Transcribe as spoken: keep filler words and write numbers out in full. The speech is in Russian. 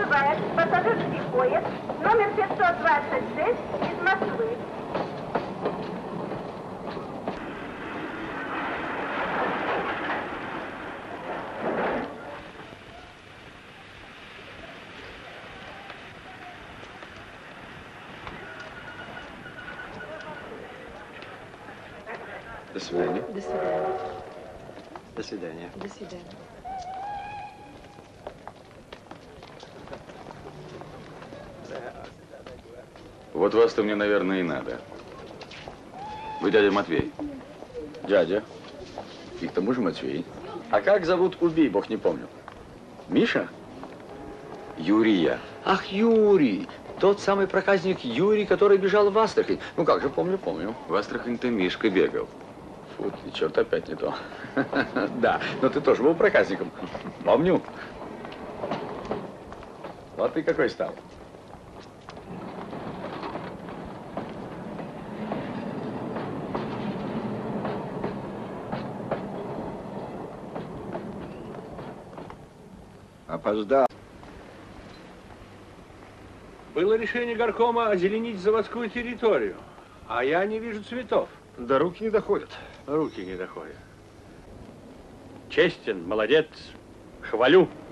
прибывает пассажирский поезд номер пятьсот двадцать шесть из Москвы. До свидания. До свидания. До свидания. До свидания. Вот вас-то мне, наверное, и надо. Вы дядя Матвей? Дядя. И к тому же Матвей. А как зовут, убей, бог не помню. Миша? Юрия. Ах, Юрий. Тот самый проказник Юрий, который бежал в Астрахань. Ну как же, помню, помню. В Астрахань-то Мишка бегал. Фу, ты черт, опять не то. Да, но ты тоже был проказником. Помню. Вот ты какой стал. Опоздал. Было решение горкома озеленить заводскую территорию, а я не вижу цветов. До руки не доходят. Руки не доходят. Честен, молодец, хвалю.